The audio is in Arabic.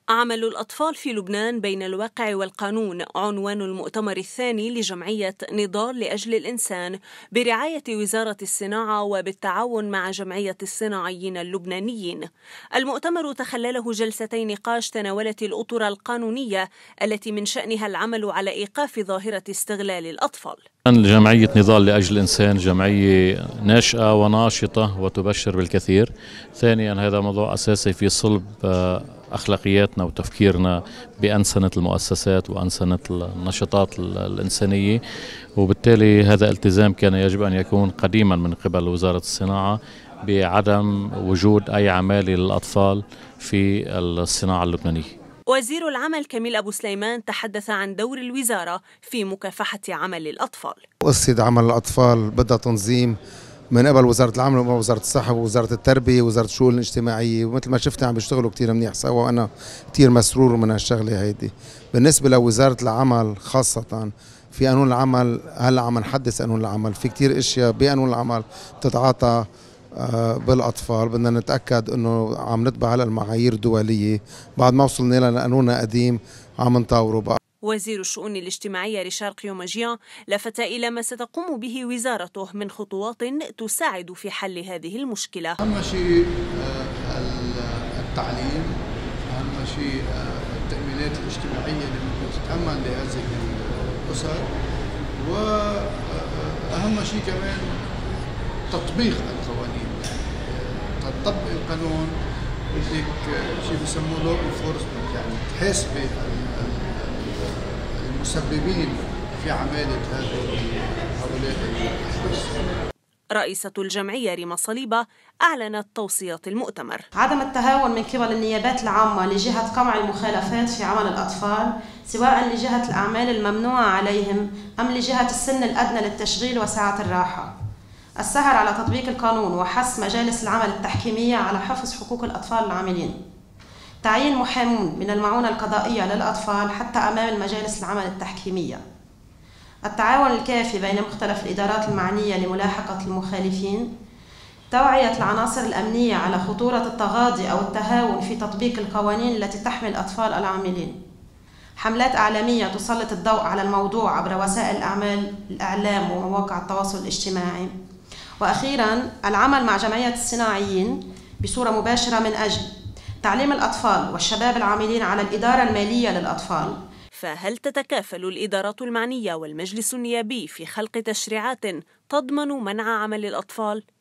عمل الأطفال في لبنان بين الواقع والقانون عنوان المؤتمر الثاني لجمعية نضال لأجل الإنسان برعاية وزارة الصناعة وبالتعاون مع جمعية الصناعيين اللبنانيين. المؤتمر تخلله جلستي نقاش تناولت الأطر القانونية التي من شأنها العمل على إيقاف ظاهرة استغلال الأطفال. جمعية نضال لأجل الإنسان جمعية ناشئة وناشطة وتبشر بالكثير. ثانيا هذا موضوع أساسي في صلب أخلاقياتنا وتفكيرنا بأنسنة المؤسسات وأنسنة النشاطات الإنسانية، وبالتالي هذا التزام كان يجب أن يكون قديما من قبل وزارة الصناعة بعدم وجود أي عمالة للأطفال في الصناعة اللبنانية. وزير العمل كميل أبو سليمان تحدث عن دور الوزارة في مكافحة عمل الأطفال. قصة عمل الأطفال بدها تنظيم من قبل وزارة العمل ووزارة الصحة ووزارة التربية ووزارة الشؤون الاجتماعية، ومثل ما شفت عم بيشتغلوا كتير منيح سوا، وأنا كتير مسرور من هالشغلة هيدي. بالنسبة لوزارة العمل خاصة في قانون العمل، هلا عم نحدث قانون العمل، في كتير اشياء بقانون العمل بتتعاطى بالأطفال. بدنا نتأكد أنه عم نتبع على المعايير الدولية، بعد ما وصلنا لقانوننا قديم عم نطوره بقى. وزير الشؤون الاجتماعية ريشار قيومجيان لفت إلى ما ستقوم به وزارته من خطوات تساعد في حل هذه المشكلة. أهم شيء التعليم، أهم شيء التأمينات الاجتماعية اللي ممكن تتأمن لهذه الأسر، وأهم شيء كمان تطبيق القوانين. تطبق القانون بدك شيء بيسموه لو انفورسمنت، يعني تحاسبي المسببين في عمالة هؤلاء الأشخاص. رئيسة الجمعية ريما صليبة أعلنت توصيات المؤتمر. عدم التهاون من قبل النيابات العامة لجهة قمع المخالفات في عمل الأطفال، سواء لجهة الأعمال الممنوعة عليهم أم لجهة السن الأدنى للتشغيل وساعة الراحة. السهر على تطبيق القانون وحث مجالس العمل التحكيمية على حفظ حقوق الأطفال العاملين. تعيين محامون من المعونة القضائية للأطفال حتى أمام المجالس العمل التحكيمية. التعاون الكافي بين مختلف الإدارات المعنية لملاحقة المخالفين. توعية العناصر الأمنية على خطورة التغاضي أو التهاون في تطبيق القوانين التي تحمي الأطفال العاملين. حملات إعلامية تسلط الضوء على الموضوع عبر وسائل الإعلام ومواقع التواصل الاجتماعي. وأخيراً العمل مع جمعية الصناعيين بصورة مباشرة من أجل تعليم الأطفال والشباب العاملين على الإدارة المالية للأطفال. فهل تتكافل الإدارات المعنية والمجلس النيابي في خلق تشريعات تضمن منع عمل الأطفال؟